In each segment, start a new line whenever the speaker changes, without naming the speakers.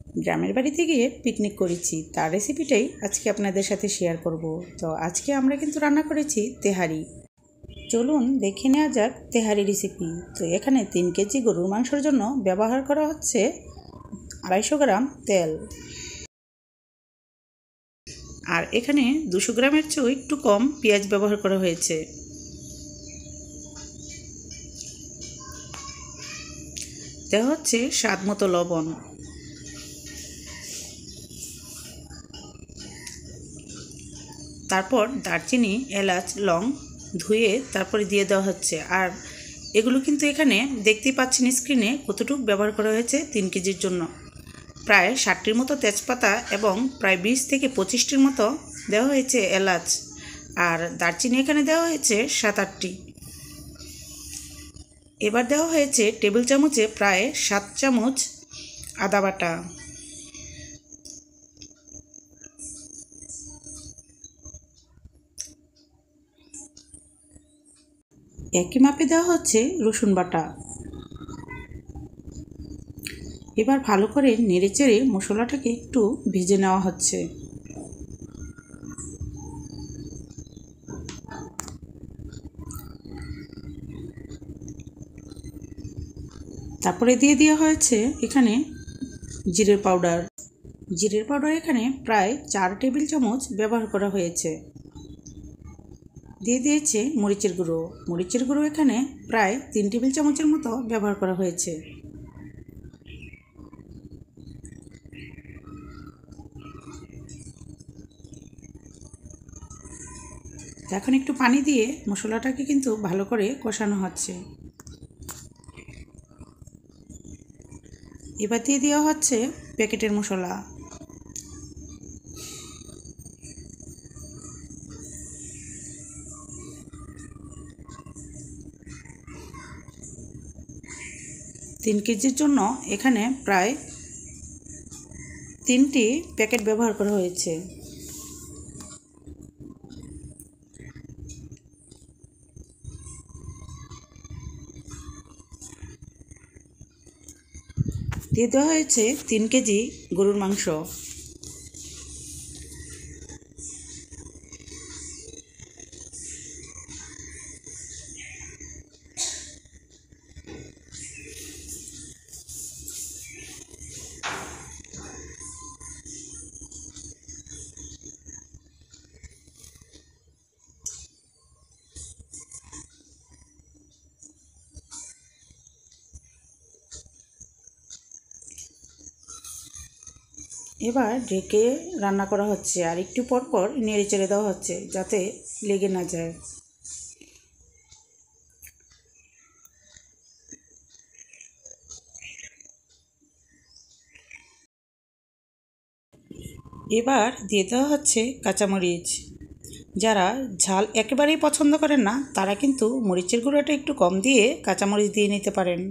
গ্রামের বাড়িতে গিয়ে পিকনিক করেছি, তার রেসিপিটাই আজকে আপনাদের সাথে শেয়ার করব। তো আজকে আমরা কিন্তু রান্না করেছি তেহারি। চলুন দেখে নেওয়া যাক তেহারি রেসিপি। তো এখানে 3 কেজি গরুর মাংসের জন্য ব্যবহার করা হচ্ছে 250 গ্রাম তেল, আর এখানে 200 গ্রামের চেয়েও একটু কম পেঁয়াজ ব্যবহার করা হয়েছে। দেওয়া হচ্ছে স্বাদ মতো লবণ। তারপর দারচিনি, এলাচ, লং ধুয়ে তারপরে দিয়ে দেওয়া হচ্ছে। আর এগুলো কিন্তু এখানে দেখতেই পাচ্ছেন স্ক্রিনে কতটুকু ব্যবহার করা হয়েছে 3 কেজির জন্য। প্রায় 60টির মতো তেজপাতা এবং প্রায় 20 থেকে 25টির মতো দেওয়া হয়েছে এলাচ, আর দারচিনি এখানে দেওয়া হয়েছে 7-8টি। এবার দেওয়া হয়েছে টেবিল চামচে প্রায় 7 চামচ আদা বাটা। একই মাপে দেওয়া হচ্ছে রসুন বাটা। এবার ভালো করে নেড়েচেড়ে মশলাটাকে একটু ভেজে নেওয়া হচ্ছে। তারপরে দিয়ে দেওয়া হয়েছে এখানে জিরের পাউডার। জিরের পাউডার এখানে প্রায় 4 টেবিল চামচ ব্যবহার করা হয়েছে। দিয়ে দিয়েছে মরিচের গুঁড়ো। মরিচের গুঁড়ো এখানে প্রায় 3 টেবিল চামচের মতো ব্যবহার করা হয়েছে। এখন একটু পানি দিয়ে মশলাটাকে কিন্তু ভালো করে কষানো হচ্ছে। এবার দিয়ে দেওয়া হচ্ছে প্যাকেটের মশলা। তিন কেজির জন্য এখানে প্রায় 3টি প্যাকেট ব্যবহার করা হয়েছে। দিয়ে দেওয়া হয়েছে 3 কেজি গরুর মাংস। এবার ঢেকে রান্না করা হচ্ছে, আর একটু পর পর নেড়ে চেড়ে দেওয়া হচ্ছে যাতে লেগে না যায়। এবার দিয়ে দেওয়া হচ্ছে কাঁচামরিচ। যারা ঝাল একেবারেই পছন্দ করেন না তারা কিন্তু মরিচের গুঁড়োটা একটু কম দিয়ে কাঁচামরিচ দিয়ে নিতে পারেন।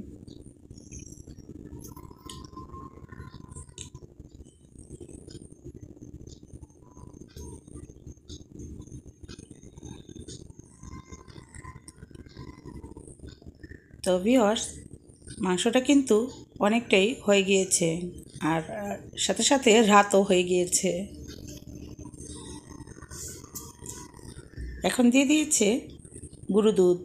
তো ভিউয়ার্স, মাংসটা কিন্তু অনেকটাই হয়ে গিয়েছে, আর সাথে সাথে রাতও হয়ে গিয়েছে। এখন দিয়ে দিয়েছে গুঁড়ো দুধ।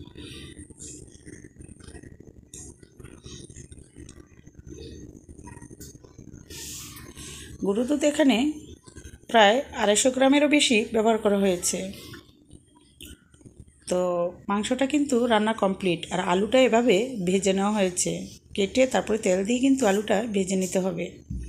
গুঁড়ো দুধ এখানে প্রায় 250 গ্রামেরও বেশি ব্যবহার করা হয়েছে। তো মাংসটা কিন্তু রান্না কমপ্লিট, আর আলুটা এভাবে ভেজে নেওয়া হয়েছে। কেটে তারপরে তেল দিয়ে কিন্তু আলুটা ভেজে নিতে হবে।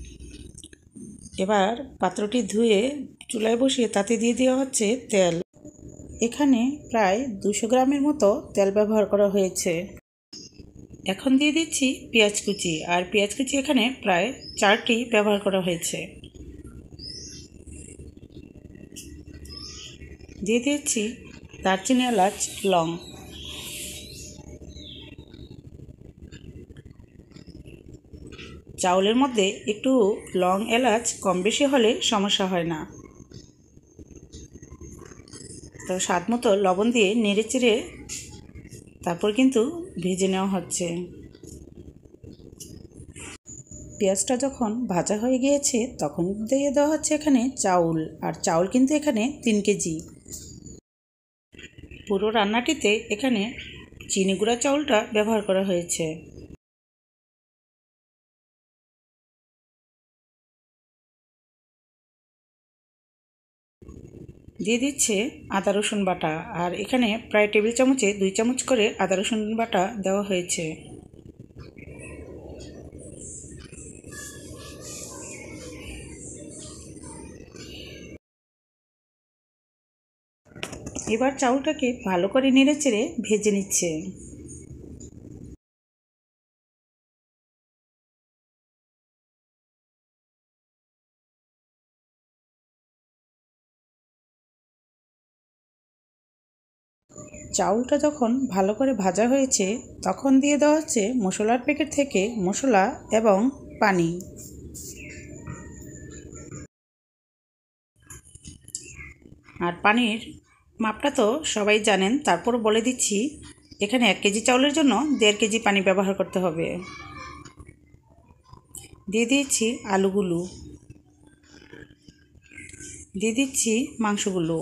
এবার পাত্রটি ধুয়ে চুলায় বসিয়ে তাতে দিয়ে দেওয়া হচ্ছে তেল। এখানে প্রায় 200 গ্রামের মতো তেল ব্যবহার করা হয়েছে। এখন দিয়ে দিচ্ছি পেঁয়াজ কুচি, আর পেঁয়াজ কুচি এখানে প্রায় 4টি ব্যবহার করা হয়েছে। দিয়ে দিচ্ছি দারচিনি, এলাচ, লং। চাউলের মধ্যে একটু লং এলাচ কম বেশি হলে সমস্যা হয় না। তো স্বাদ মতো লবণ দিয়ে নেড়ে চেড়ে তারপর কিন্তু ভেজে নেওয়া হচ্ছে। পেঁয়াজটা যখন ভাজা হয়ে গিয়েছে তখন দিয়ে দেওয়া হচ্ছে এখানে চাউল, আর চাউল কিন্তু এখানে 3 কেজি। পুরো রান্নাটিতে এখানে চিনি গুঁড়া চাউলটা ব্যবহার করা হয়েছে। দিয়ে দিচ্ছে আদা রসুন বাটা, আর এখানে প্রায় টেবিল চামচে 2 চামচ করে আদা রসুন বাটা দেওয়া হয়েছে। এবার চাউলটাকে ভালো করে নেড়েচেড়ে ভেজে নিচ্ছে। চাউলটা যখন ভালো করে ভাজা হয়েছে তখন দিয়ে দেওয়া হচ্ছে মশলার প্যাকেট থেকে মশলা এবং পানি। আর পানির মাপটা তো সবাই জানেন, তারপর বলে দিচ্ছি, এখানে 1 কেজি চাউলের জন্য 1.5 কেজি পানি ব্যবহার করতে হবে। দিয়ে দিচ্ছি আলুগুলো, দিয়ে দিচ্ছি মাংসগুলো।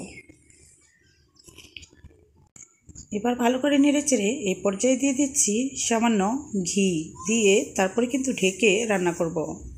এবার ভালো করে নেড়েচেড়ে এই পর্যায়ে দিয়ে দিচ্ছি সামান্য ঘি, দিয়ে তারপরে কিন্তু ঢেকে রান্না করব।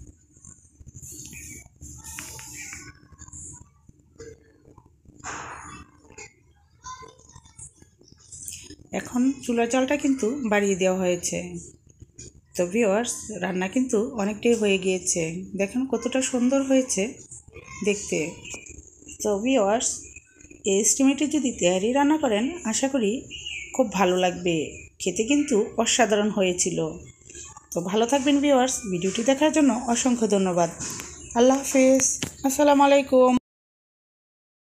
এখন চুলার জালটা কিন্তু বাড়িয়ে দেওয়া হয়েছে। তো ভিউয়ার্স, রান্না কিন্তু অনেকটাই হয়ে গিয়েছে, দেখেন কতটা সুন্দর হয়েছে দেখতে। তো ভিউয়ার্স, এই এস্টিমেটে যদি তেহারি রান্না করেন আশা করি খুব ভালো লাগবে, খেতে কিন্তু অসাধারণ হয়েছিল। তো ভালো থাকবেন ভিউয়ার্স, ভিডিওটি দেখার জন্য অসংখ্য ধন্যবাদ। আল্লাহ হাফেজ, আসসালামু আলাইকুম।